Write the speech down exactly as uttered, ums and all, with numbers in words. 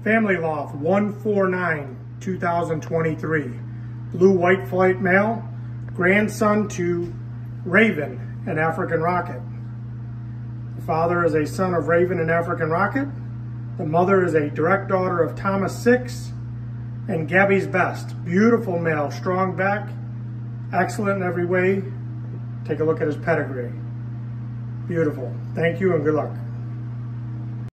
Family Loft one four nine, two thousand twenty-three. Blue white flight male, grandson to Raven and African Rocket. The father is a son of Raven and African Rocket. The mother is a direct daughter of Thomas Six and Gabby's Best. Beautiful male, strong back, excellent in every way. Take a look at his pedigree. Beautiful. Thank you and good luck.